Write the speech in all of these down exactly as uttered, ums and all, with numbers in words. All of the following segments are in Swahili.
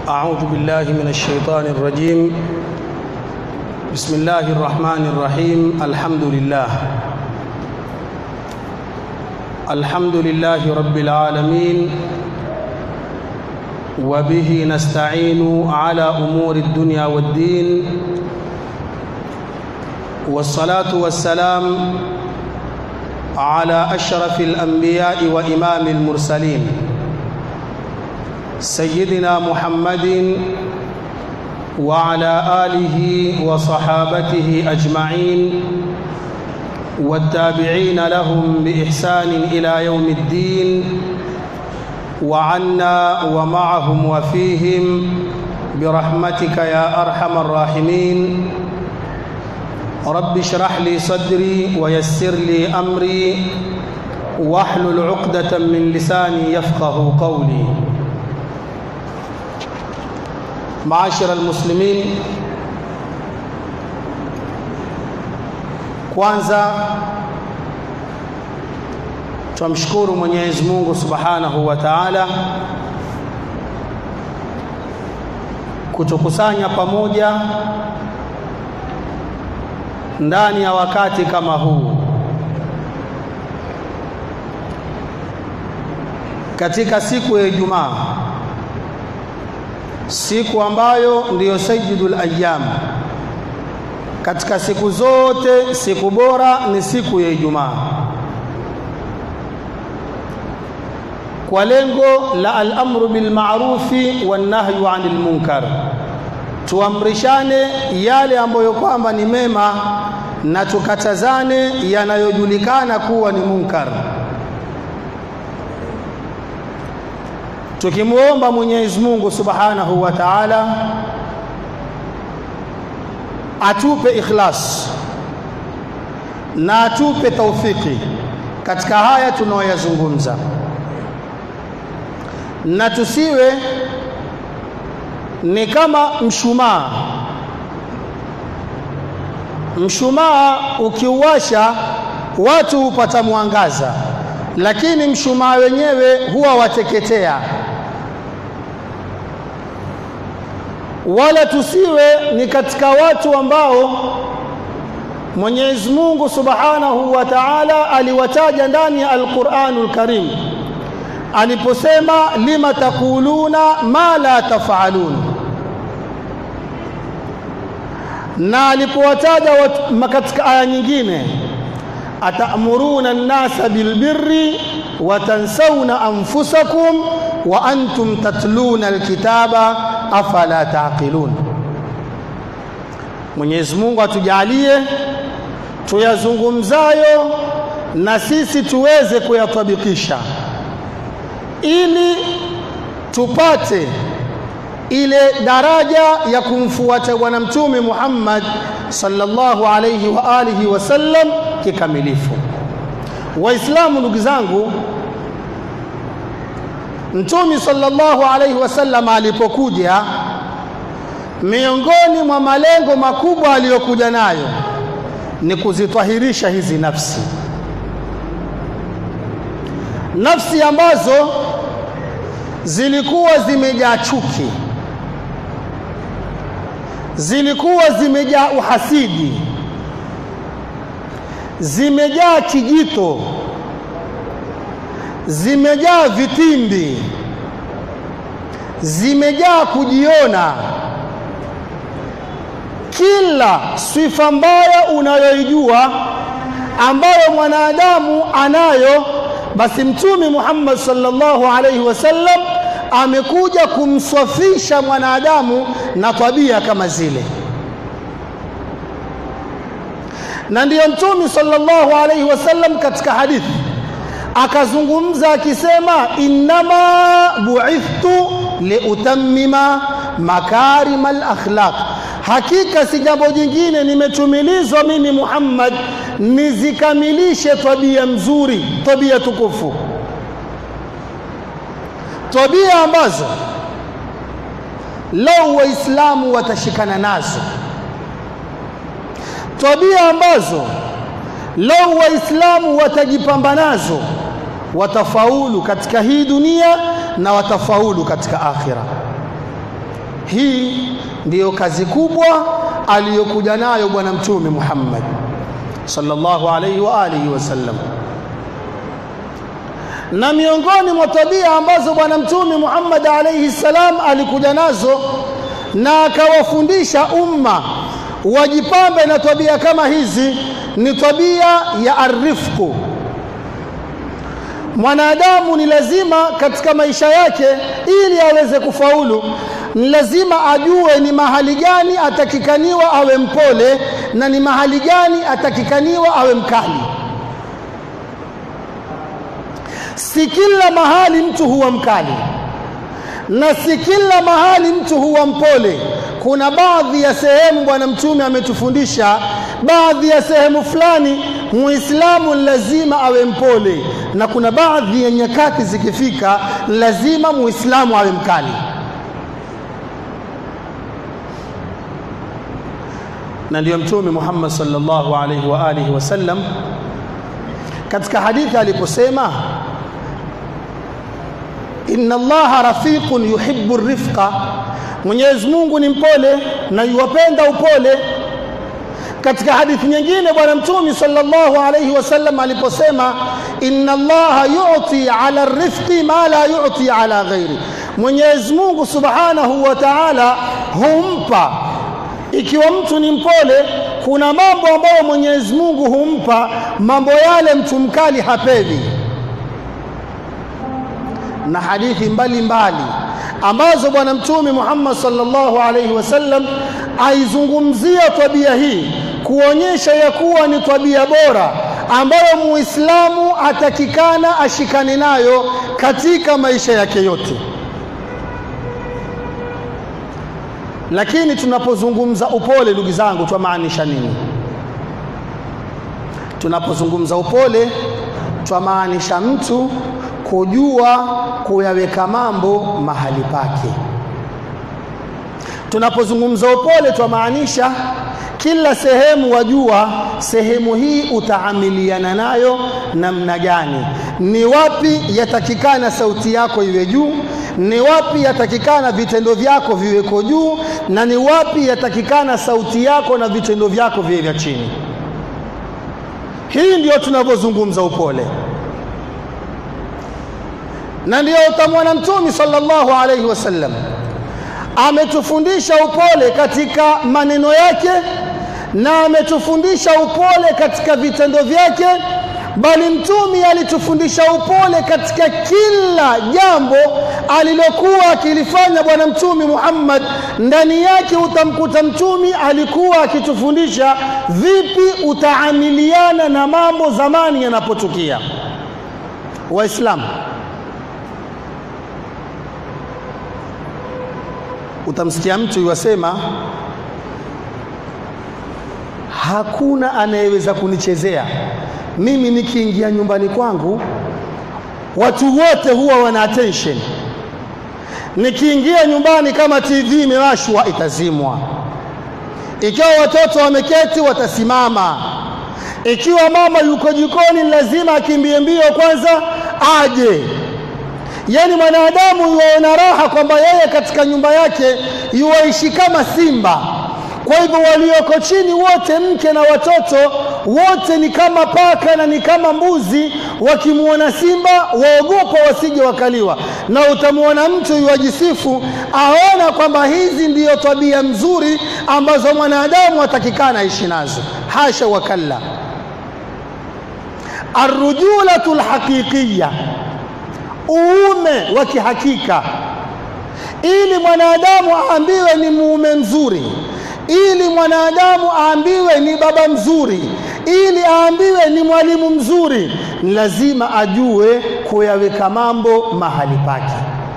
أعوذ بالله من الشيطان الرجيم. بسم الله الرحمن الرحيم. الحمد لله الحمد لله رب العالمين، وبه نستعين على أمور الدنيا والدين، والصلاة والسلام على أشرف الأنبياء وإمام المرسلين سيدنا محمد وعلى آله وصحابته أجمعين والتابعين لهم بإحسان إلى يوم الدين، وعنا ومعهم وفيهم برحمتك يا أرحم الراحمين. رب اشرح لي صدري ويسر لي أمري واحلل عقدة من لساني يفقه قولي. معاشر المسلمين، kwanza tumshukuru Mwenyezi Mungu Subhanahu wa Ta'ala kutukusanya pamoja ndani ya wakati kama huu katika siku ya Ijumaa, siku ambayo ndiyo sayyidul ayyam. Katika siku zote siku bora ni siku ya Ijumaa, kwa lengo la al-amru bil ma'rufi wan nahyu 'anil munkar. Tuamrishane yale ambayo kwamba ni mema na tukatazane yanayojulikana kuwa ni munkar, tukimuomba Mwenyezi Mungu Subhanahu wa Ta'ala atupe ikhlas na atupe taufiki katika haya tunayoyazungumza, na tusiwe ni kama mshumaa. Mshumaa ukiuwasha watu hupata mwangaza, lakini mshumaa wenyewe huwa wateketea. Wala tusiwe ni katika watu ambao Mwenyezi Mungu Subhanahu wa Ta'ala aliwataja ndani ya Al-Qur'anul Karim aliposema lima taquluna ma la taf'alun, na alipowataja katika aya nyingine atamuruna an-nasa bilbirri wa tansawna anfusakum wa antum tatluna alkitaba afala taqilun. Mwenyezi Mungu atujalie tuyazungumzayo na sisi tuweze kuyatabikisha, ili tupate ile daraja ya kumfuata bwana mtume Muhammad sallallahu alayhi wa alihi wasallam kikamilifu. Waislamu ndugu zangu, Mtume sallallahu alayhi wasallam alipokuja, miongoni mwa malengo makubwa aliyokuja nayo ni kuzitahirisha hizi nafsi, nafsi ambazo zilikuwa zimejaa chuki, zilikuwa zimejaa uhasidi, zimejaa kijito, zimejaa vitimbi, zimejaa kujiona. Kila sifa mbaya unayoijua ambayo mwanadamu anayo, basi Mtume Muhammad sallallahu alaihi wasallam amekuja kumsafisha mwanadamu na tabia kama zile. Na ndiyo Mtume sallallahu alaihi wasallam katika hadithi akazungumza akisema, innama bu'ithtu liutammima makarimal akhlaq, hakika si jambo jingine nimetumilizwa mimi Muhammad nizikamilishe tabia mzuri, tabia tukufu, tabia ambazo lau waislamu watashikana nazo, tabia ambazo lau waislamu watajipamba nazo watafaulu katika hii dunia na watafaulu katika akhira. Hii ndiyo kazi kubwa aliyokuja nayo bwana mtume Muhammad sallallahu alayhi wa alihi wasallam. Na miongoni mwa tabia ambazo bwana mtume Muhammad alayhi salam alikuja nazo na akawafundisha umma wajipambe na tabia kama hizi ni tabia ya arifku. Mwanadamu ni lazima katika maisha yake ili aweze kufaulu, ni lazima ajue ni mahali gani atakikaniwa awe mpole na ni mahali gani atakikaniwa awe mkali. Si kila mahali mtu huwa mkali na si kila mahali mtu huwa mpole. Kuna baadhi ya sehemu bwana mtume ametufundisha, baadhi ya sehemu fulani Muislamu lazima awe mpole, na kuna baadhi ya nyakati zikifika lazima Muislamu awe mkali. Na ndio mtume Muhammad sallallahu alaihi wa alihi wasallam katika hadithi aliposema, inna Allaha rafiqun yuhibbu rifqa, Mwenyezi Mungu ni mpole na yuwapenda upole. Katika hadithi nyingine bwana mtume sallallahu alayhi wasallam aliposema, inna Allaha yu'ti ala rifqi ma la yu'ti ala ghairi, Mwenyezi Mungu subhanahu wa ta'ala humpa. Ikiwa mtu ni mpole, kuna mambo ambayo Mwenyezi Mungu humpa, mambo yale mtu mkali hapewi. Na hadithi mbalimbali ambazo bwana mtume Muhammad sallallahu alayhi wasallam aizungumzia tabia hii kuonyesha ya kuwa ni tabia bora ambayo Muislamu atakikana ashikane nayo katika maisha yake yote. Lakini tunapozungumza upole, ndugu zangu, twamaanisha nini? Tunapozungumza upole twamaanisha mtu kujua kuyaweka mambo mahali pake. Tunapozungumza upole twamaanisha kila sehemu wajua sehemu hii utaamiliana nayo namna gani, ni wapi yatakikana sauti yako iwe juu, ni wapi yatakikana vitendo vyako viweko juu, na ni wapi yatakikana sauti yako na vitendo vyako viwe vya chini. Hii ndio tunapozungumza upole. Na ndio utamwona mtume sallallahu alayhi wasallam ametufundisha upole katika maneno yake na ametufundisha upole katika vitendo vyake, bali mtume alitufundisha upole katika kila jambo alilokuwa akilifanya bwana mtume Muhammad. Ndani yake utamkuta mtume alikuwa akitufundisha vipi utaamiliana na mambo zamani yanapotukia. Waislamu, utamsikia mtu yasema, hakuna anayeweza kunichezea mimi, nikiingia nyumbani kwangu watu wote huwa wana attention. Nikiingia nyumbani kama T V imewashwa itazimwa, ikiwa watoto wameketi watasimama, ikiwa mama yuko jikoni lazima akimbie mbio kwanza aje. Yani mwanadamu yuona raha kwamba yeye katika nyumba yake yuaishi kama simba. Kwa hivyo walioko chini wote, mke na watoto wote, ni kama paka na ni kama mbuzi, wakimuona simba waogopa wasije wakaliwa. Na utamuona mtu yuajisifu aona kwamba hizi ndiyo tabia nzuri ambazo mwanadamu atakikana aishi nazo. Hasha wakalla. Arrujulatul haqiqiyya, uume wa kihakika. Ili mwanadamu aambiwe ni muume mzuri, ili mwanadamu aambiwe ni baba mzuri, ili aambiwe ni mwalimu mzuri, ni lazima ajue kuyaweka mambo mahali pake.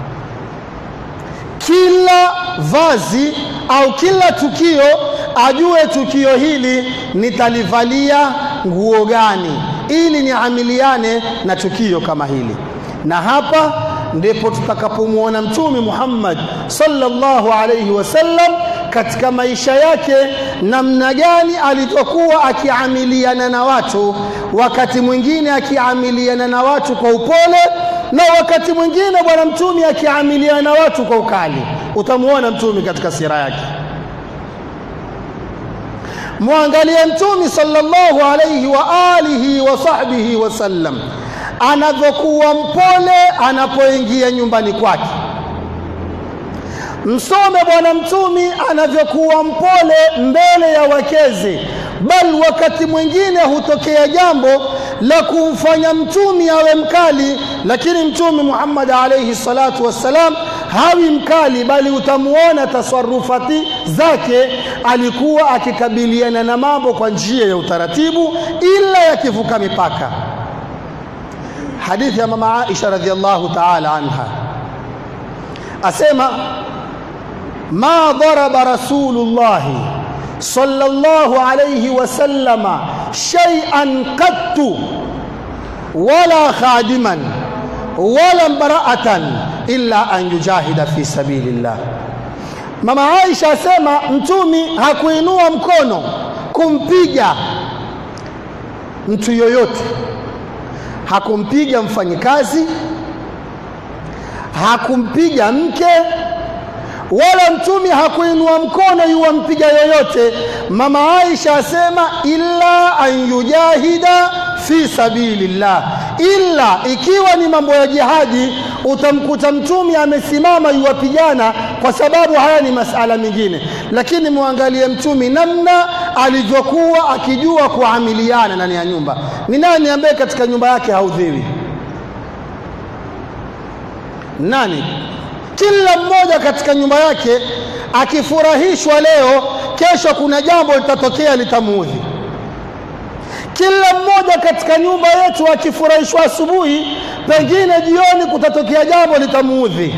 Kila vazi au kila tukio ajue tukio hili nitalivalia nguo gani ili niamiliane na tukio kama hili. Na hapa ndipo tutakapomuona mtume Muhammad sallallahu alayhi wasallam katika maisha yake namna gani alivyokuwa akiamiliana na watu, wakati mwingine akiamiliana na watu kwa upole na wakati mwingine bwana mtume akiamiliana na watu kwa ukali. utamuona mtume katika sira yake. Muangalie mtume sallallahu alayhi wa alihi wa sahbihi wasallam anavyokuwa mpole anapoingia nyumbani kwake. Msome bwana mtume anavyokuwa mpole mbele ya wakeze, bal wakati mwingine hutokea jambo la kumfanya mtume awe mkali, lakini mtume Muhammad alayhi salatu wassalam hawi mkali, bali utamuona tasarrufati zake alikuwa akikabiliana na mambo kwa njia ya utaratibu ila yakivuka mipaka. Hadithi ya mama Aisha radhiallahu ta'ala anha asema, ma daraba rasulullah sallallahu alayhi wasallama shay'an qattu wala khadiman wala imra'atan illa an yujahida fi sabilillah. Mama Aisha asema mtumi hakuinua mkono kumpiga mtu yoyote, hakumpiga mfanyikazi, hakumpiga mke, wala mtumi hakuinua mkono yuampiga yoyote. Mama Aisha asema illa an yujahida fi sabilillah, illa ikiwa ni mambo ya jihadi utamkuta mtumi amesimama yuwapigana, kwa sababu haya ni masala mengine. Lakini muangalie mtumi namna alivyokuwa akijua kuamiliana ndani ya nyumba. Ni nani ambaye katika nyumba yake haudhiwi? Nani? Kila mmoja katika nyumba yake akifurahishwa leo, kesho kuna jambo litatokea litamuudhi. Kila mmoja katika nyumba yetu akifurahishwa asubuhi, pengine jioni kutatokea jambo litamuudhi.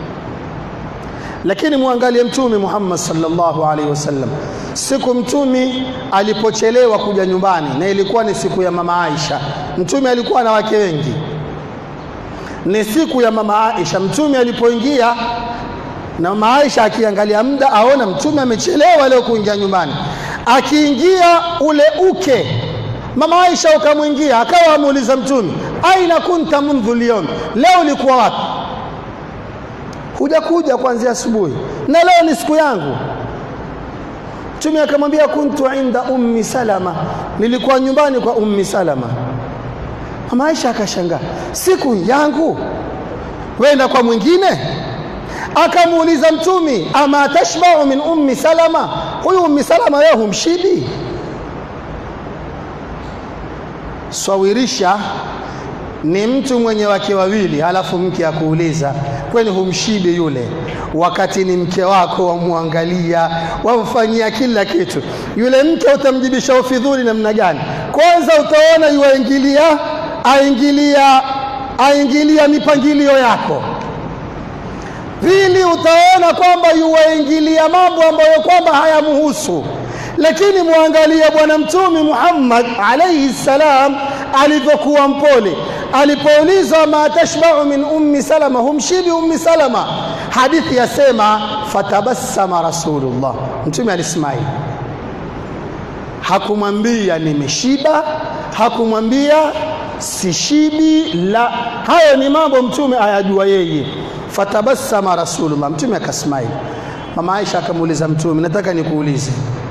Lakini muangalie mtume Muhammad sallallahu alaihi wasallam, siku mtume alipochelewa kuja nyumbani, na ilikuwa ni siku ya mama Aisha. Mtume alikuwa na wake wengi, ni siku ya mama Aisha. Mtume alipoingia na mama Aisha akiangalia muda aona mtume amechelewa leo kuingia nyumbani, akiingia ule uke mama Aisha ukamwingia, akawa amuuliza mtume, aina kunta mundhu liyom, leo ulikuwa wapi? Hujakuja kuanzia asubuhi na leo ni siku yangu. Mtume akamwambia, kuntu inda ummi Salama, nilikuwa nyumbani kwa ummi Salama. Mama Aisha akashangaa, siku yangu wenda kwa mwingine? Akamuuliza mtume, ama tashba'u min ummi Salama, huyu ummi Salama yeye humshidi? Swawirisha ni mtu mwenye wake wawili, halafu mke akuuliza kwani humshidi yule, wakati ni mke wako, wamwangalia, wamfanyia kila kitu. Yule mke utamjibisha ufidhuli namna gani? Kwanza utaona yuaingilia aingilia aingilia mipangilio yako. Pili utaona kwamba yuaingilia mambo ambayo kwamba hayamhusu. Lakini muangalie bwana mtume Muhammad alayhi salam alivyokuwa mpole. Alipoulizwa ma tashba'u min ummi Salama, humshibi ummi Salama, hadithi yasema fatabassama rasulullah, mtume alismai, hakumwambia nimeshiba, hakumwambia sishibi, la, hayo ni mambo mtume ayajua yeye. Fatabassama rasulullah, mtume akasmai. Mama Aisha akamuuliza mtume, nataka nikuulize,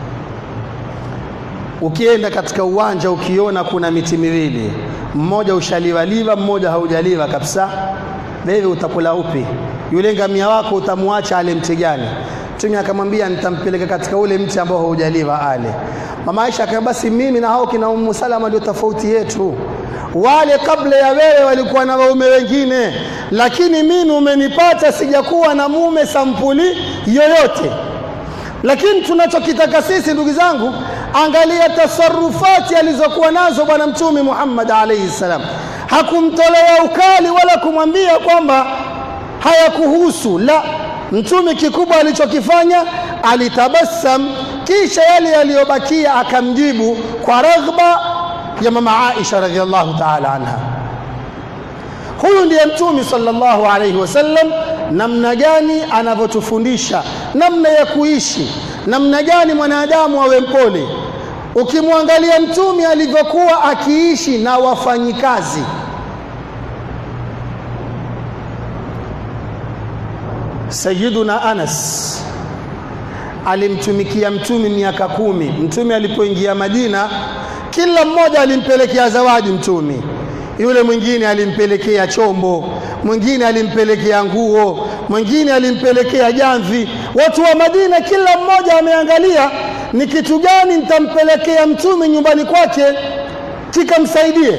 ukienda katika uwanja ukiona kuna miti miwili, mmoja ushaliwaliwa mmoja haujaliwa kabisa, wewe utakula upi? Yule ngamia wako utamwacha ale mti gani? Mtume akamwambia, nitampeleka katika ule mti ambao haujaliwa ale. Mama Aisha akamwambia, basi mimi na hao kina Ummu Salama ndio tofauti yetu. Wale kabla ya wewe walikuwa na waume wengine, lakini mimi umenipata sijakuwa na mume sampuli yoyote. Lakini tunachokitaka sisi ndugu zangu, angalia tasarrufati alizokuwa nazo bwana mtume Muhammad alayhi salam. Hakumtolea ukali wala kumwambia kwamba hayakuhusu, la, mtume kikubwa alichokifanya alitabassam, kisha yale yaliyobakia akamjibu kwa raghba ya mama Aisha radhiallahu ta'ala anha. Huyu ndiye mtume sallallahu alayhi wasallam, namna gani anavyotufundisha namna ya kuishi, namna gani mwanadamu awe mpole. Ukimwangalia mtume alivyokuwa akiishi na wafanyikazi, Sayyiduna Anas alimtumikia mtume miaka kumi. Mtume alipoingia Madina, kila mmoja alimpelekea zawadi mtume. Yule mwingine alimpelekea chombo, mwingine alimpelekea nguo, mwingine alimpelekea jamvi. Watu wa Madina kila mmoja ameangalia ni kitu gani nitampelekea mtume nyumbani kwake kikamsaidie.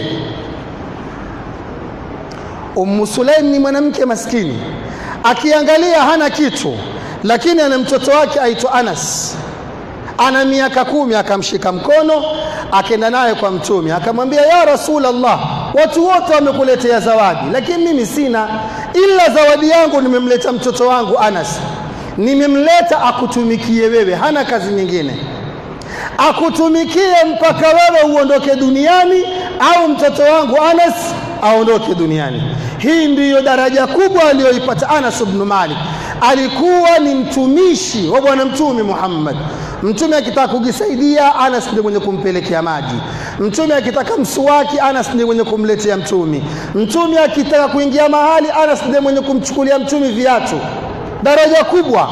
Ummu Sulaim ni mwanamke maskini, akiangalia hana kitu, lakini ana mtoto wake aitwa Anas, ana miaka kumi. Akamshika mkono akaenda naye kwa mtume, akamwambia ya Rasulullah, watu wote wamekuletea zawadi, lakini mimi sina, ila zawadi yangu nimemleta mtoto wangu Anas. Nimemleta akutumikie wewe, hana kazi nyingine, akutumikie mpaka wewe uondoke duniani au mtoto wangu Anas aondoke duniani. Hii ndiyo daraja kubwa aliyoipata Anas ibn Malik. Alikuwa ni mtumishi wa bwana mtume Muhammad. Mtume akitaka kujisaidia, Anas ndiye mwenye kumpelekea maji. Mtume akitaka mswaki, Anas ndiye mwenye kumletea mtume. Mtume akitaka kuingia mahali, Anas ndiye mwenye kumchukulia mtume viatu. Daraja kubwa.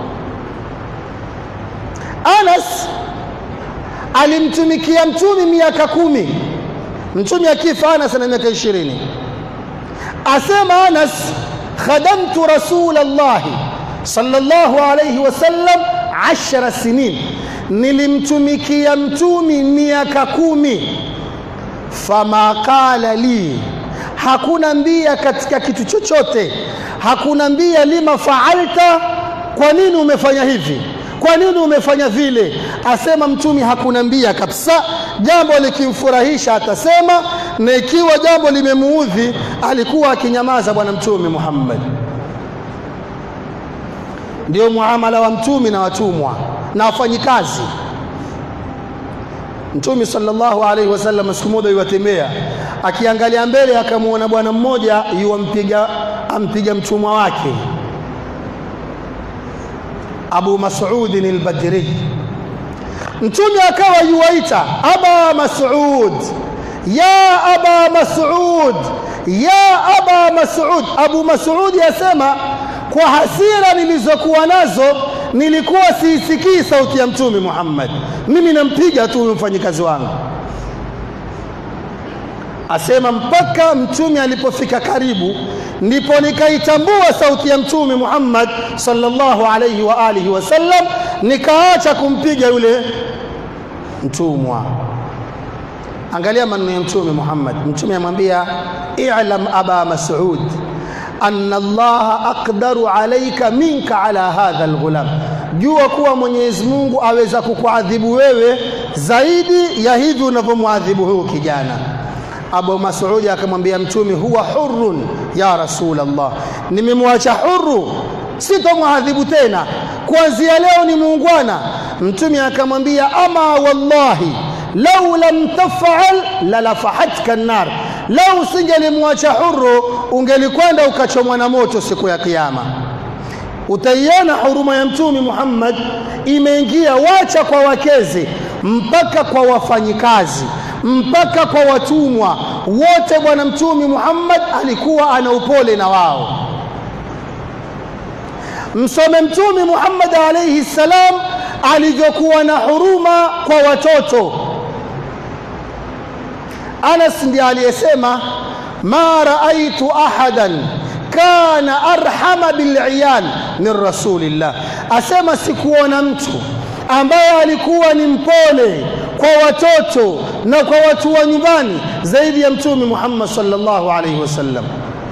Anas alimtumikia mtume miaka kumi. Mtume akifa Anas ana miaka ishirini. Asema Anas, khadamtu Rasulullah sallallahu alayhi wasallam ashara sinin, nilimtumikia mtume miaka kumi. Fama qala li, hakuna mbia katika kitu chochote, hakuna mbia lima faalta, kwa nini umefanya hivi, kwa nini umefanya vile. Asema mtume hakuna mbia kabisa. Jambo likimfurahisha atasema, na ikiwa jambo limemuudhi alikuwa akinyamaza bwana mtume Muhammad. Ndio muamala wa mtume na watumwa na wafanyikazi. Mtume sallallahu alaihi wasallam siku moja yuwatembea, akiangalia mbele akamuona bwana mmoja yuampiga ampiga mtumwa wake, Abu Mas'ud al-Badri. Mtume akawa yuwaita Aba Mas'ud, ya Aba Mas'ud, ya Aba Mas'ud. Abu Mas'ud yasema, kwa hasira nilizokuwa nazo nilikuwa siisikii sauti ya mtume Muhammad, mimi nampiga tu mfanyikazi wangu. Asema mpaka mtume alipofika karibu ndipo nikaitambua sauti ya mtume Muhammad sallallahu alayhi wa alihi wasallam, nikaacha kumpiga yule mtumwa. Angalia maneno ya mtume Muhammad. Mtume amwambia, i'lam Aba Mas'ud anna Allah aqdaru alayka minka ala hadha alghulam, jua kuwa Mwenyezi Mungu aweza kukuadhibu wewe zaidi ya hivi unavyomwadhibu huyo kijana. Abu Mas'ud akamwambia mtume, huwa hurrun ya Rasulullah, nimemwacha huru, sitomwadhibu tena, kuanzia leo ni muungwana. Mtume akamwambia, ama wallahi law lam taf'al la lafahatka an-nar, lau singelimwacha huru ungelikwenda ukachomwa na moto siku ya kiyama. Utaiona huruma ya mtume Muhammad imeingia wacha kwa wakeze mpaka kwa wafanyikazi mpaka kwa watumwa wote. Bwana mtume Muhammad alikuwa ana upole na wao. Msome mtume Muhammad alayhi salam alivyokuwa na huruma kwa watoto. Anas ndiye aliyesema, ma raaitu ahadan kana arhama bil'iyal min rasulillah. Asema sikuona mtu ambaye alikuwa ni mpole kwa watoto na kwa watu wa nyumbani zaidi ya mtume Muhammad sallallahu alaihi wasallam.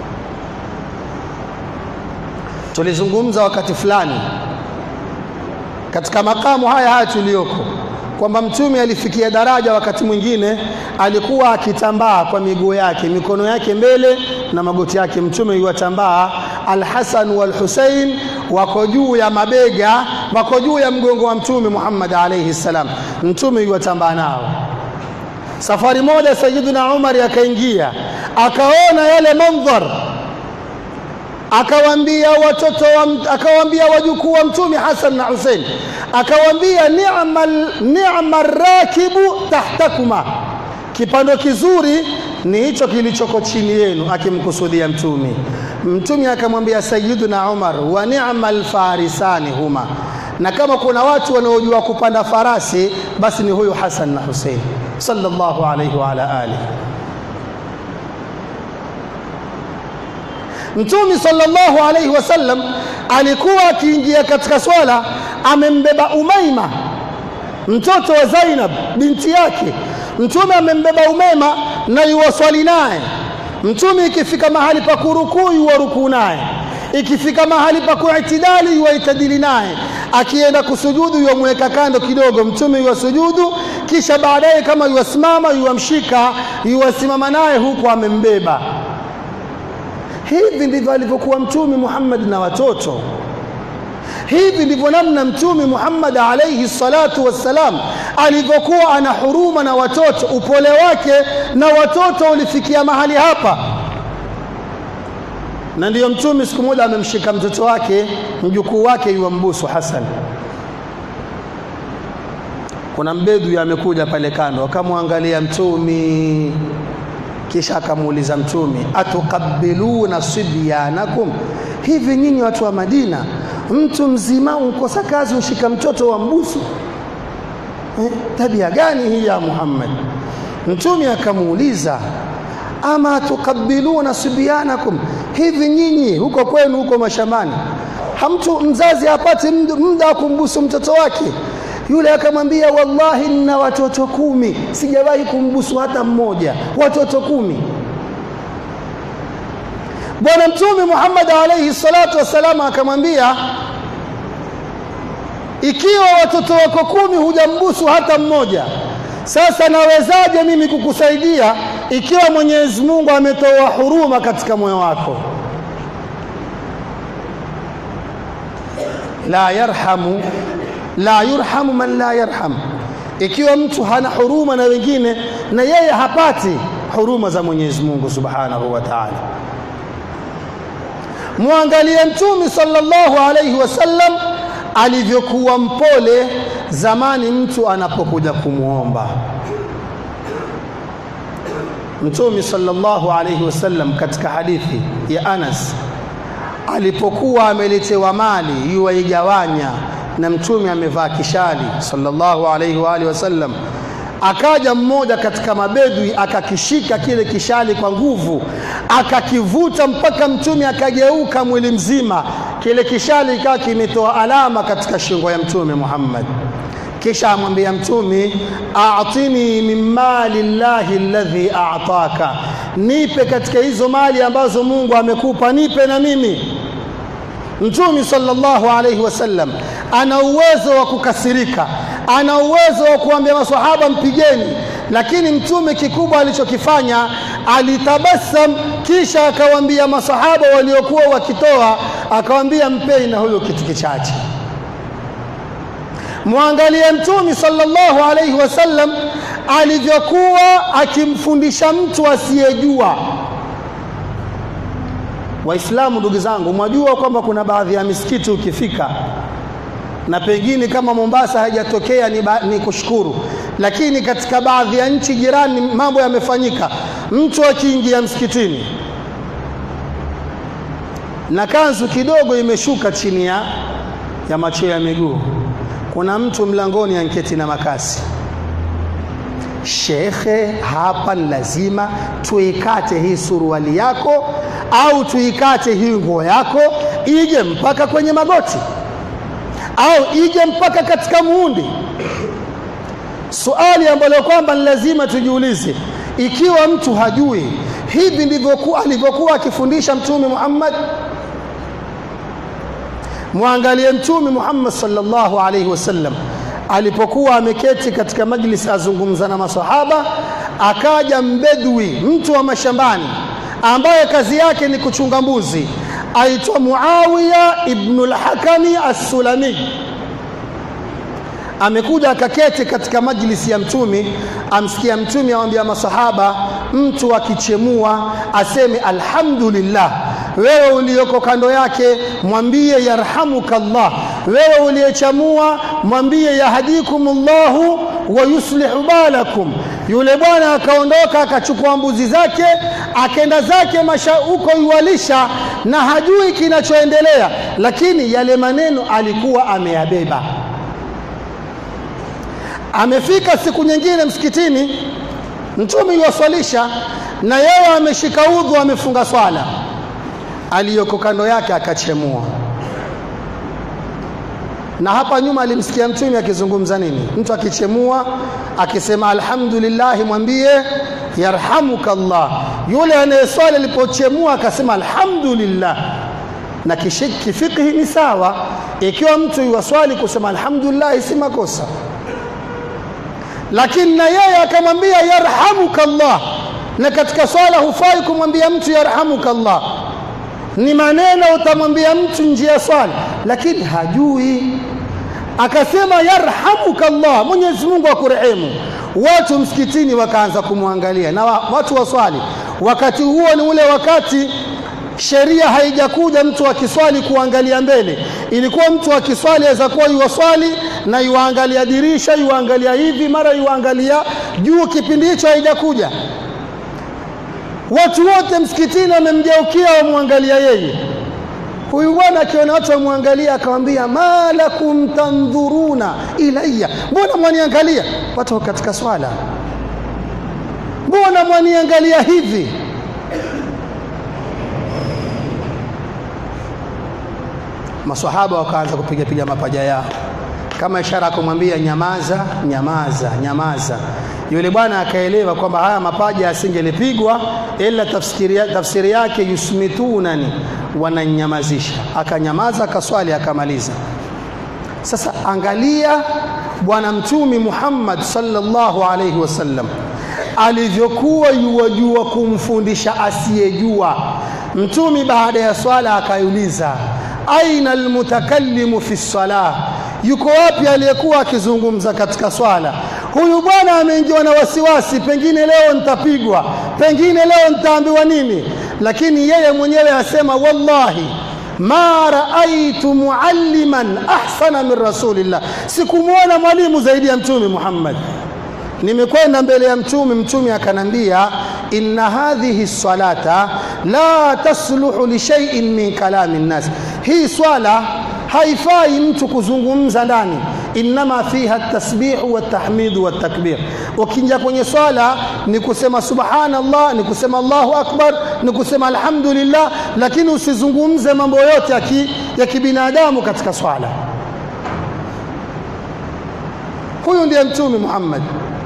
Tulizungumza wakati fulani katika makamu haya haya tuliyoko kwamba mtume alifikia daraja wakati mwingine alikuwa akitambaa kwa miguu yake, mikono yake mbele na magoti yake. Mtume yuwatambaa, Al-Hasan wal-Husain wako juu ya mabega, wako juu ya mgongo wa mtume Muhammad alayhi salam. Mtume yuwatambaa nao. Safari moja Sayyidina Umar akaingia, akaona yale mandhar, akawaambia watoto wa, akawaambia wajukuu wa mtume Hasan na Husain, akawaambia ni'mal ni'mar rakibu tahtakuma, kipando kizuri ni hicho kilichoko chini yenu, akimkusudia mtume. Mtume akamwambia Sayyiduna Umar, wa ni'mal farisani huma, na kama kuna watu wanaojua kupanda farasi basi ni huyu Hassan na Hussein sallallahu alayhi wa ala alihi. Mtume sallallahu alayhi wasallam alikuwa akiingia katika swala amembeba Umaima, mtoto wa Zainab binti yake. Mtume amembeba Umaima na yuwaswali naye. Mtume ikifika mahali pa kurukuu yuwarukuu naye, ikifika mahali pa kuitidali yuwaitadili naye, akienda kusujudu yuwamweka kando kidogo, mtume yuwasujudu, kisha baadaye kama yuwasimama yuwamshika yuwasimama naye huku amembeba. Hivi ndivyo alivyokuwa Mtume Muhammad na watoto. Hivi ndivyo namna Mtume Muhammad alayhi salatu wassalam alivyokuwa ana huruma na watoto. Upole wake na watoto ulifikia mahali hapa. Na ndiyo Mtume siku moja amemshika mtoto wake, mjukuu wake yuambusu Hassan. Kuna mbedui amekuja pale kando, akamwangalia Mtume, kisha akamuuliza Mtume, atuqabbiluna sibyanakum, hivi nyinyi watu wa Madina mtu mzima unkosa kazi ushika mtoto wa mbusu? Eh, tabia gani hii ya Muhammad? Mtume akamuuliza, ama tuqabbiluna sibyanakum, hivi nyinyi huko kwenu huko mashambani hamtu mzazi apate muda wa kumbusu mtoto wake? Yule akamwambia, wallahi nina watoto kumi, sijawahi kumbusu hata mmoja, watoto kumi. Bwana Mtume Muhammad alayhi salatu wasalam akamwambia, ikiwa watoto wako kumi hujambusu hata mmoja, sasa nawezaje mimi kukusaidia ikiwa Mwenyezi Mungu ametoa huruma katika moyo wako? La yarhamu la yurhamu man la yarham. Ikiwa mtu hana huruma na wengine, na yeye hapati huruma za Mwenyezi Mungu Subhanahu wa Ta'ala. Muangalie Mtume sallallahu alayhi wasallam alivyokuwa mpole zamani mtu anapokuja kumuomba. Mtume sallallahu alayhi wasallam katika hadithi ya Anas, alipokuwa ameletewa mali yuwaigawanya, na Mtume amevaa kishali sallallahu alayhi wa alihi wasallam, akaja mmoja katika mabedui akakishika kile kishali kwa nguvu, akakivuta mpaka Mtume akageuka mwili mzima. Kile kishali ikawa kimetoa alama katika shingo ya Mtume Muhammad. Kisha amwambia Mtume, a'tini min mali llahi alladhi a'taka, nipe katika hizo mali ambazo Mungu amekupa, nipe na mimi. Mtume sallallahu alayhi wasallam ana uwezo wa kukasirika, ana uwezo wa kuambia maswahaba mpigeni, lakini Mtume kikubwa alichokifanya, alitabasam, kisha akawaambia maswahaba waliokuwa wakitoa, akawaambia mpeni na huyo kitu kichache. Muangalie Mtume sallallahu alayhi wasallam alivyokuwa akimfundisha mtu asiyejua. Waislamu ndugu zangu, mwajua kwamba kuna baadhi ya misikiti ukifika, na pengine kama Mombasa haijatokea ni, ni kushukuru, lakini katika baadhi ya nchi jirani mambo yamefanyika. Mtu akiingia msikitini na kanzu kidogo imeshuka chini ya, ya macho ya miguu, kuna mtu mlangoni anketi na makasi. Shekhe, hapa lazima tuikate hii suruali yako au tuikate hii nguo yako ije mpaka kwenye magoti au ije mpaka katika muundi. Swali ambalo kwamba lazima tujiulize, ikiwa mtu hajui, hivi ndivyo alivyokuwa akifundisha Mtume Muhammad? Muangalie Mtume Muhammad sallallahu alayhi wasallam alipokuwa ameketi katika majlis azungumza na masahaba, akaja mbedui, mtu wa mashambani ambaye kazi yake ni kuchunga mbuzi, aitwa Muawiya ibn al-Hakami as-Sulami. Amekuja akaketi katika majlisi ya Mtume, amsikia Mtume amwambia masahaba, mtu akichemua aseme alhamdulillah. Wewe uliyoko kando yake mwambie yarhamukallah, wewe uliyechamua mwambie yahdikumullahu wa yuslihu balakum. Yule bwana akaondoka akachukua mbuzi zake akaenda zake masha huko yualisha na hajui kinachoendelea, lakini yale maneno alikuwa ameyabeba. Amefika siku nyingine msikitini, Mtume yuwaswalisha na yeye ameshika udhu amefunga swala. Aliyoko kando yake akachemua. Na hapa nyuma alimsikia Mtume akizungumza nini? Mtu akichemua akisema alhamdulillah mwambie yarhamukallah. Yule anayeswali alipochemua akasema alhamdulillah. Na kishiki fikhi ni sawa, ikiwa mtu yuwaswali kusema alhamdulillah si makosa. Lakini na yeye akamwambia yarhamukallah, na katika swala hufai kumwambia mtu yarhamukallah. Ni maneno utamwambia mtu nje ya swala lakini hajui. Akasema yarhamukallah, Mwenyezi Mungu akurehemu. Watu msikitini wakaanza kumwangalia na watu waswali. Wakati huo ni ule wakati sheria haijakuja mtu akiswali kuangalia mbele. Ilikuwa mtu akiswali aweza kuwa yuwaswali na yuangalia dirisha, yuangalia hivi, mara yuangalia juu. Kipindi hicho haijakuja. Watu wote msikitini wamemgeukia wamwangalia yeye. Huyu bwana akiona watu wamwangalia akamwambia malakum tandhuruna ilayya, mbona mwaniangalia? Watu katika swala, mbona mwaniangalia hivi? Maswahaba wakaanza kupiga piga mapaja yao kama ishara kumwambia nyamaza, nyamaza, nyamaza. Yule bwana akaelewa kwamba haya mapaja asingelipigwa ila tafsiri tafsiri yake yusmitunani, wananyamazisha. Akanyamaza akaswali akamaliza. Sasa angalia bwana Mtume Muhammad sallallahu alayhi wasallam alivyokuwa yuwajua kumfundisha asiyejua. Mtume baada ya swala akaiuliza aina almutakallimu fi salah, yuko wapi aliyekuwa akizungumza katika swala? Huyu bwana ameingiwa na wasiwasi, pengine leo nitapigwa, pengine leo nitaambiwa nini. Lakini yeye mwenyewe asema wallahi ma raaitu mualliman ahsana min rasulillah, sikumuona mwalimu zaidi ya Mtume Muhammad. Nimekwenda mbele ya Mtume, Mtume akanambia inna hadhihi salata la tasluhu li shay'in min kalami an-nas, hii swala haifai mtu kuzungumza ndani. Inma fiha at-tasbih wa at-tahmid wa at-takbir. Ukinja kwenye swala ni kusema subhanallah, ni kusema Allahu akbar, ni kusema alhamdulillah, lakini usizungumze mambo yote ya kibinadamu katika swala. Huyu ndiye Mtume Muhammad.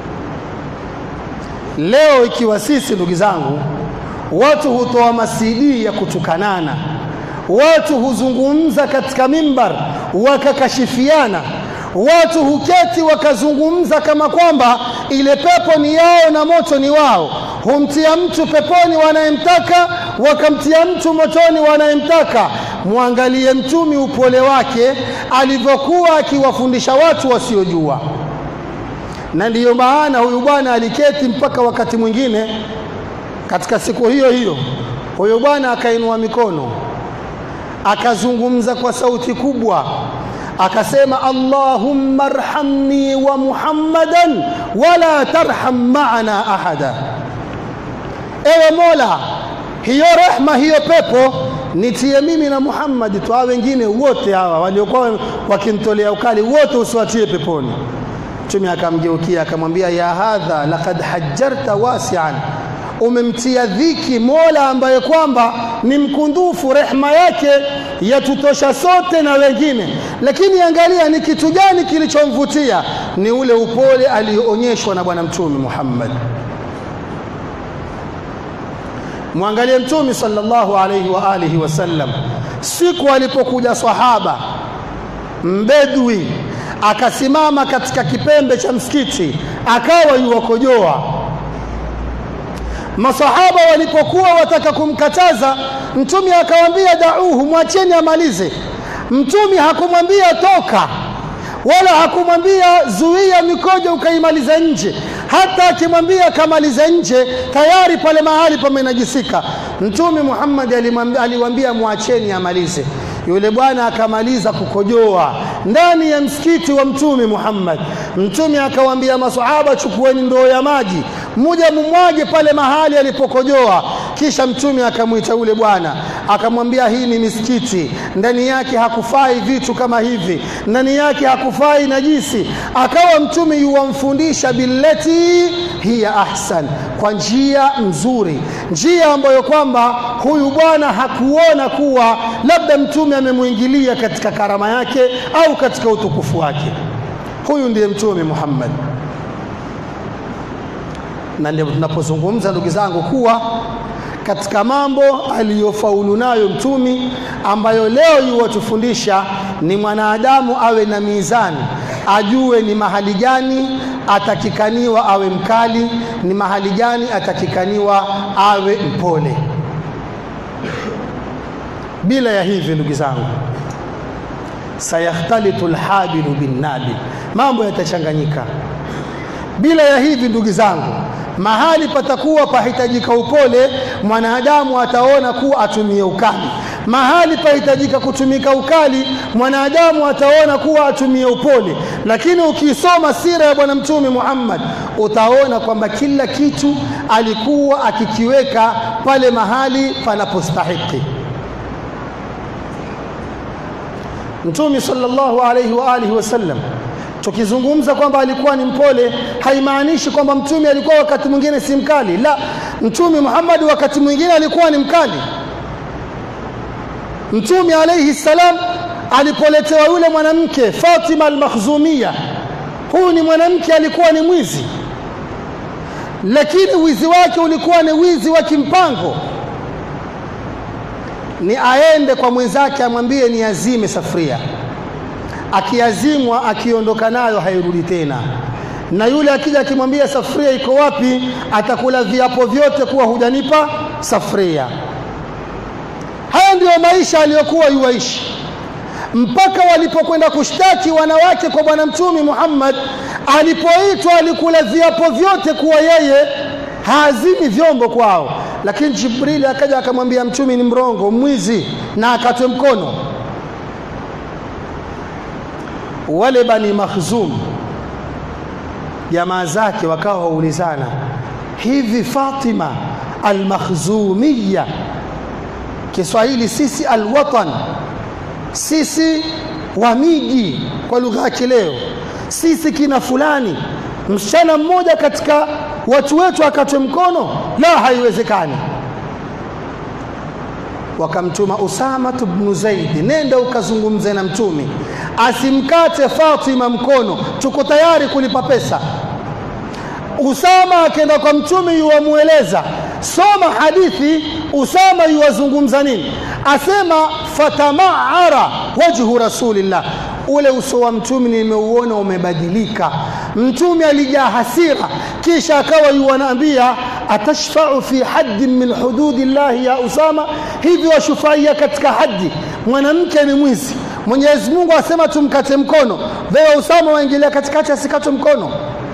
Leo ikiwa sisi ndugu zangu watu hutoa masidi ya kutukanana, watu huzungumza katika mimbar wakakashifiana, watu huketi wakazungumza kama kwamba ile pepo ni yao na moto ni wao, humtia mtu peponi wanayemtaka, wakamtia mtu motoni wanayemtaka. Muangalie Mtume upole wake alivyokuwa akiwafundisha watu wasiojua. Na ndiyo maana huyu bwana aliketi mpaka wakati mwingine katika siku hiyo hiyo huyu bwana akainua mikono akazungumza kwa sauti kubwa akasema Allahumma arhamni wa Muhammadan wala tarham ma'ana ahada. Ewe Mola, hiyo rehma hiyo pepo nitie mimi na Muhammad tu, hao wengine wote hawa waliokuwa wakimtolea ukali wote usiwatie peponi. Mtume akamgeukia akamwambia ya hadha laqad hajjarta wasi'an, umemtia dhiki Mola ambaye kwamba ni mkundufu, rehema yake yatutosha sote na wengine. Lakini angalia ni kitu gani kilichomvutia, ni ule upole alionyeshwa na bwana Mtume Muhammad. Muangalie Mtume sallallahu alayhi wa alihi wasallam, siku alipokuja sahaba mbedwi akasimama katika kipembe cha msikiti akawa yuwakojoa. Masahaba walipokuwa wataka kumkataza Mtume akawaambia dauhu, mwacheni amalize. Mtume hakumwambia toka wala hakumwambia zuia mikojo ukaimaliza nje. Hata akimwambia kamaliza nje tayari pale mahali pamenajisika. Mtume Muhammad aliwaambia mwacheni amalize. Yule bwana akamaliza kukojoa ndani ya msikiti wa Mtume Muhammad. Mtume akawaambia maswahaba, chukueni ndoo ya maji mmoja mumwage pale mahali alipokojoa. Kisha Mtume akamuita yule bwana akamwambia, hii ni misikiti, ndani yake hakufai vitu kama hivi, ndani yake hakufai najisi. Akawa Mtume yuwamfundisha billati hiya ahsan, kwa njia nzuri, njia ambayo kwamba huyu bwana hakuona kuwa labda Mtume amemuingilia katika karama yake au katika utukufu wake. Huyu ndiye Mtume Muhammad. Na ndio tunapozungumza ndugu zangu kuwa katika mambo aliyofaulu nayo Mtume ambayo leo yuwatufundisha ni mwanadamu awe na mizani, ajue ni mahali gani atakikaniwa awe mkali, ni mahali gani atakikaniwa awe mpole. Bila ya hivi ndugu zangu, sayakhtalitu alhabilu bin nabil, mambo yatachanganyika. Bila ya hivi ndugu zangu, mahali patakuwa pahitajika upole, mwanadamu ataona kuwa atumie ukali. Mahali pahitajika kutumika ukali, mwanadamu ataona kuwa atumie upole. Lakini ukisoma sira ya bwana Mtume Muhammad, utaona kwamba kila kitu alikuwa akikiweka pale mahali panapostahiki. Mtume sallallahu alayhi wa alihi wasallam, tukizungumza kwamba alikuwa ni mpole, haimaanishi kwamba Mtume alikuwa wakati mwingine si mkali. La, Mtume Muhammad wakati mwingine alikuwa ni mkali. Mtume alayhi salam alipoletewa yule mwanamke Fatima al-Makhzumiyya, huyu ni mwanamke alikuwa ni mwizi, lakini wizi wake ulikuwa ni wizi wa kimpango. Ni aende kwa mwenzake amwambie ni azime safuria, akiazimwa akiondoka nayo hairudi tena. Na yule akija akimwambia safuria iko wapi, atakula viapo vyote kuwa hujanipa safuria. Haya ndio maisha aliyokuwa yuaishi, mpaka walipokwenda kushtaki wanawake kwa bwana Mtume Muhammad. Alipoitwa alikula viapo vyote kuwa yeye haazimi vyombo kwao, lakini Jibril akaja akamwambia Mtume ni mrongo, mwizi, na akatwe mkono. Wale Bani Makhzum jamaa zake wakawa waulizana, hivi Fatima al-Makhzumiyya, Kiswahili sisi al-watan, sisi wa miji kwa lugha ya leo, sisi kina fulani, msichana mmoja katika watu wetu akatwe mkono? La, haiwezekani. Wakamtuma Usama ibn Zaid, nenda ukazungumze na Mtume asimkate Fatima mkono, tuko tayari kulipa pesa. Usama akaenda kwa Mtume yuamueleza, soma hadithi. Usama yuwazungumza nini? Asema fatamaara wajhu rasulillah, ule uso wa Mtume nimeuona umebadilika. Mtume alijaa hasira, kisha akawa yuanaambia, atashfa'u fi haddin min hududillah ya Usama, hivi washufaia katika haddi? Mwanamke ni mwizi, Mwenyezi Mungu asema tumkate mkono, wewe Usama waingilia katikati asikate mkono?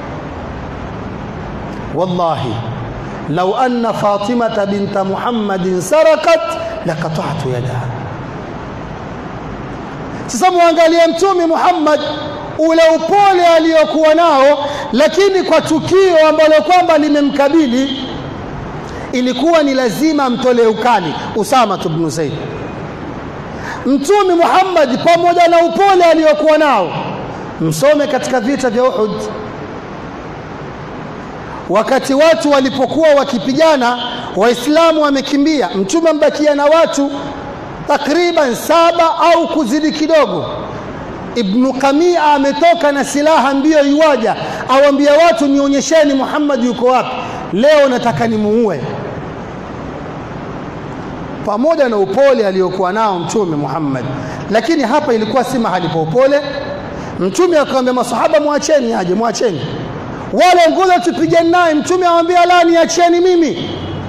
Wallahi law anna Fatimata binta Muhammadin sarakat laqata'tu yadaha. Sasa muangalie Mtume Muhammad ule upole aliyokuwa nao, lakini kwa tukio ambalo kwamba limemkabili ilikuwa ni lazima mtolee ukali Usama ibn Zaid. Mtume Muhammad pamoja na upole aliyokuwa nao, msome katika vita vya Uhud, wakati watu walipokuwa wakipigana, Waislamu wamekimbia, Mtume mbakia na watu takriban saba au kuzidi kidogo. Ibn Qami'a ametoka na silaha mbio yuaja, awambia watu nionyesheni Muhammad yuko wapi, leo nataka nimuue. Pamoja na upole aliyokuwa nao Mtume Muhammad, lakini hapa ilikuwa si mahali pa upole. Mtume akamwambia masahaba, muacheni aje, muacheni wale ngoja tupigane naye. Mtume amwambia la, niacheni mimi.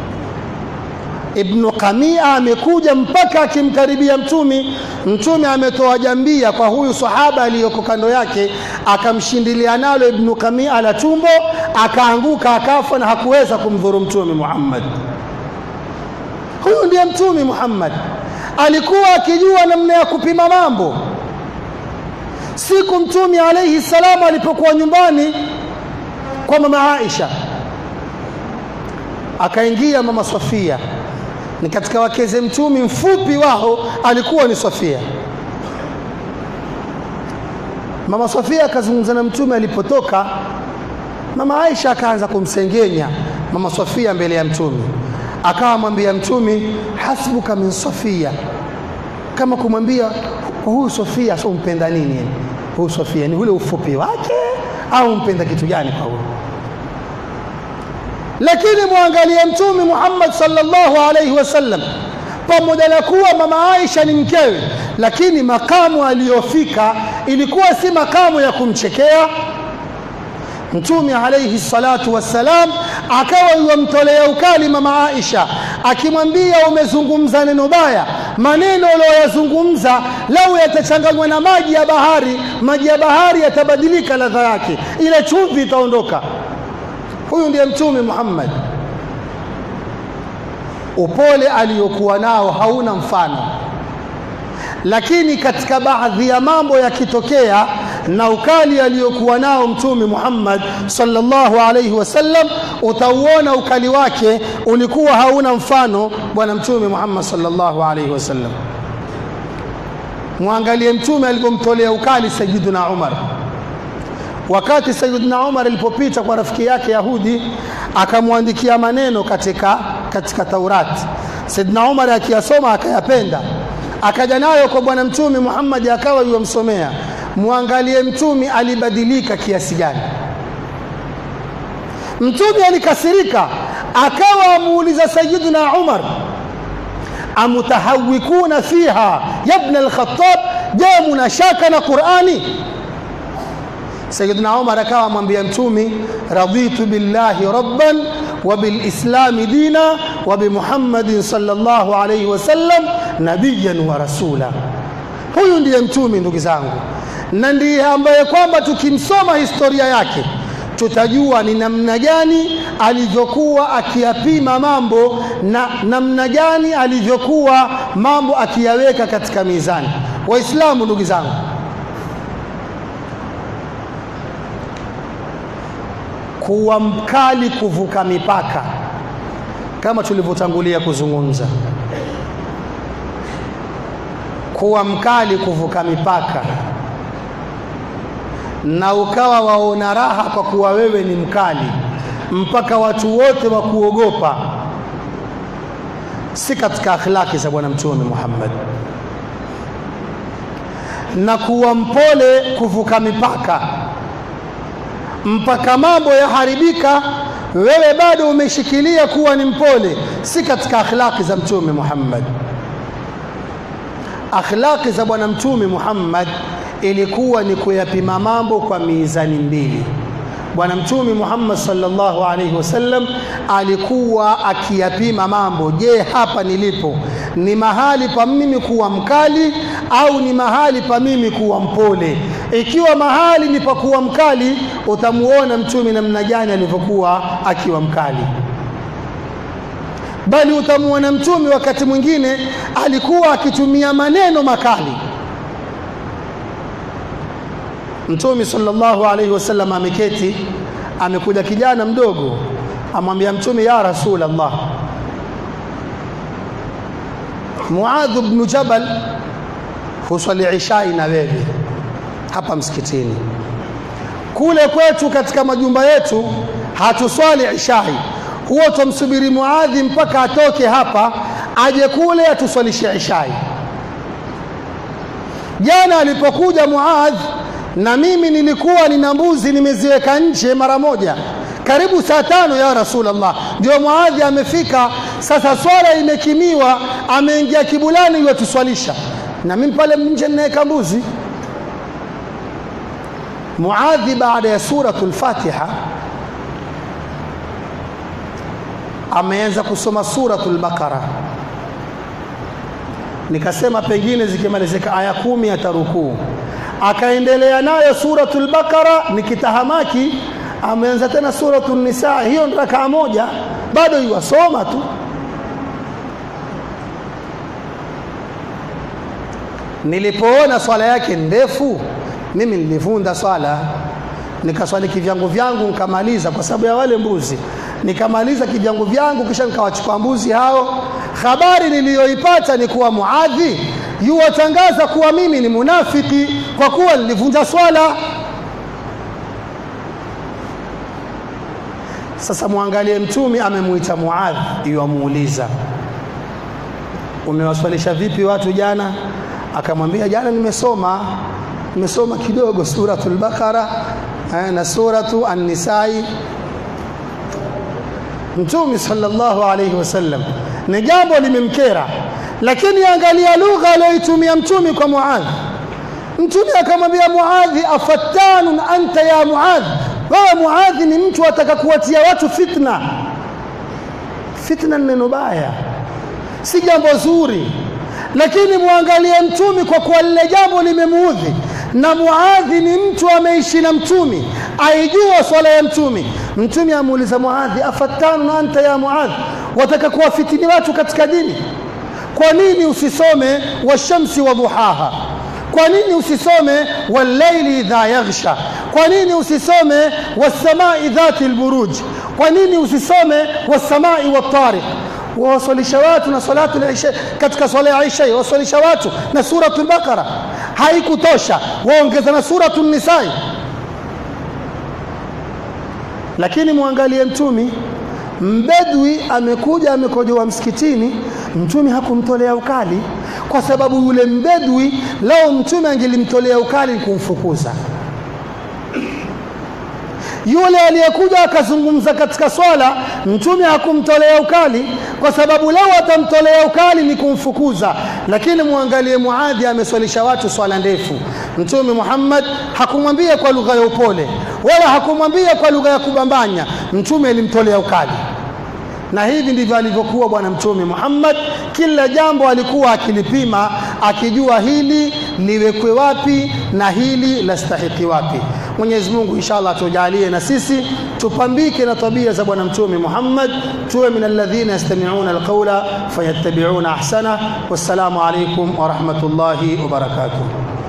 Ibn Qami'a amekuja mpaka akimkaribia Mtume. Mtume ametoa jambia kwa huyu sahaba aliyoko kando yake, akamshindilia nalo Ibn Qami'a la tumbo, akaanguka akafa, na hakuweza kumdhuru Mtume Muhammad. Huyu ndiye Mtume Muhammad. alikuwa akijua namna ya kupima mambo. Siku Mtume alayhi salamu alipokuwa nyumbani kwa mama Aisha, akaingia mama Safia, ni katika wakeze Mtume, mfupi wao alikuwa ni Safia. Mama Safia akazungumza na Mtume. Alipotoka mama Aisha akaanza kumsengenya mama Safia mbele ya Mtume, akawa mwambia Mtume, hasbuka min Safia, kama kumwambia huyu Safia sio mpenda nini, huyu Safia ni ule ufupi wake au mpenda kitu gani kwa huyo? Lakini muangalie Mtume Muhammad sallallahu alayhi wasallam, pamoja na kuwa mama Aisha ni mkewe, lakini makamu aliyofika ilikuwa si makamu ya kumchekea. Mtume alayhi salatu wassalam akawa yumtolea ukali mama Aisha, akimwambia umezungumza neno baya, maneno uliyozungumza lau yatachanganywa na maji ya bahari, maji ya bahari yatabadilika ladha yake, ile chumvi itaondoka. Huyu ndiye Mtume Muhammad. Upole aliyokuwa nao hauna mfano. Lakini katika baadhi ya mambo yakitokea na ukali aliyokuwa nao Mtume Muhammad sallallahu alayhi wasallam, utauona ukali wake ulikuwa hauna mfano. Bwana Mtume Muhammad sallallahu alayhi wasallam, muangalie Mtume alipomtolea ukali Sayyiduna Umar. Wakati Sayyiduna Umar alipopita kwa rafiki yake Yahudi, akamwandikia maneno katika katika Taurati. Sayyiduna Umar akiyasoma akayapenda, akaja nayo kwa Bwana Mtume Muhammad akawa yumsomea. Muangalie Mtume alibadilika kiasi gani. Mtume alikasirika, akawa amuuliza Sayyiduna Umar, amutahawikuna fiha ya ibn al-Khattab, je, mnashaka na Qur'ani? Sayyiduna Umar akawa amwambia Mtume, raditu billahi rabban wa bil islam dina wa bi Muhammadin sallallahu alayhi wasallam nabiyyan wa rasula. Huyu ndiye Mtume ndugu zangu, na ndiye ambaye kwamba tukimsoma historia yake tutajua ni namna gani alivyokuwa akiyapima mambo na namna gani alivyokuwa mambo akiyaweka katika mizani. Waislamu ndugu zangu, kuwa mkali kuvuka mipaka kama tulivyotangulia kuzungumza, kuwa mkali kuvuka mipaka na ukawa waona raha kwa kuwa wewe ni mkali mpaka watu wote wa kuogopa, si katika akhlaki za Bwana Mtume Muhammad. Na kuwa mpole kuvuka mipaka mpaka mambo yaharibika, wewe bado umeshikilia kuwa ni mpole, si katika akhlaki za Mtume Muhammad. Akhlaki za Bwana Mtume Muhammad ilikuwa ni kuyapima mambo kwa mizani mbili. Bwana Mtume Muhammad sallallahu alayhi wasallam alikuwa akiyapima mambo. Je, hapa nilipo ni mahali pa mimi kuwa mkali au ni mahali pa mimi kuwa mpole? Ikiwa mahali ni pa kuwa mkali, utamuona Mtume namna gani alivyokuwa akiwa mkali. Bali utamuona Mtume wakati mwingine alikuwa akitumia maneno makali. Mtume sallallahu alayhi wasallam ameketi, amekuja kijana mdogo, amwambia Mtume, ya Rasulullah, Muadh ibn Jabal husali isha na wewe hapa msikitini. Kule kwetu katika majumba yetu hatuswali isha, huwa tumsubiri Muadhi mpaka atoke hapa aje kule atuswalishe isha. Jana alipokuja Muadh, na mimi nilikuwa nina mbuzi nimeziweka nje mara moja, karibu saa tano ya Rasulullah, ndio Muadhi amefika. Sasa swala imekimiwa, ameingia kibulani yatuswalisha, na mimi pale nje ninaweka mbuzi. Muadhi baada ya suratul Fatiha ameanza kusoma suratul Baqara. Nikasema pengine zikimalizika aya kumi atarukuu. Akaendelea nayo suratul Baqara, nikitahamaki ameanza tena suratul Nisa. Hiyo ni rakaa moja, bado yuwasoma tu. nilipoona swala yake ndefu mimi nilivunda swala, nikaswali kivyangu vyangu nikamaliza kwa sababu ya wale mbuzi. Nikamaliza kivyangu vyangu kisha nikawachukua mbuzi hao. Habari niliyoipata ni kuwa Muadhi yuwatangaza kuwa mimi ni munafiki kwa kuwa nilivunja swala. Sasa muangalie Mtume amemuita Muadhi, yuamuuliza umewaswalisha vipi watu jana? Akamwambia jana nimesoma nimesoma kidogo suratul Baqara na suratu An-Nisa'i. Mtume sallallahu alayhi wasallam ni jambo limemkera, lakini angalia lugha aliyoitumia Mtume kwa Muadhi. Mtume akamwambia Muadhi, afattanun anta ya Muadhi, wewe Muadhi ni mtu ataka kuwatia watu fitna. Fitna ni neno baya, si jambo zuri, lakini muangalie Mtume kwa kuwa lile jambo limemuudhi, na Muadhi ni mtu ameishi na Mtume, aijua swala ya Mtume. Mtume amuuliza Muadhi, afattanun anta ya Muadhi, wataka kuwafitini watu katika dini? Kwa nini usisome washamsi wa duhaha? Kwa nini usisome wal-laili idha yaghsha? Kwa nini usisome was-samai dhati al-buruj? Kwa nini usisome was-samai wat-tariq? Wasalisha watu na salatu al-isha, katika swala ya Isha wasalisha watu na suratul Baqara. Haikutosha, waongeza na suratul Nisa'i. Lakini muangalie Mtume, mbedwi amekuja amekojoa msikitini, Mtume hakumtolea ukali, kwa sababu yule mbedwi lao Mtume angelimtolea ukali kumfukuza. Yule aliyekuja akazungumza katika swala, Mtume hakumtolea ukali, kwa sababu lao atamtolea ukali ni kumfukuza. Lakini muangalie Muadhi ameswalisha watu swala ndefu, Mtume Muhammad hakumwambia kwa lugha ya upole wala hakumwambia kwa lugha ya kubambanya, Mtume alimtolea ukali. Na hivi ndivyo alivyokuwa bwana Mtume Muhammad, kila jambo alikuwa akilipima, akijua hili liwekwe wapi na hili lastahiki wapi. Mwenyezi Mungu inshallah tujalie na sisi tupambike na tabia za bwana Mtume Muhammad, tuwe min alladhina yastami'una alqawla fayattabi'una ahsana. Wassalamu alaykum wa rahmatullahi wa barakatuh.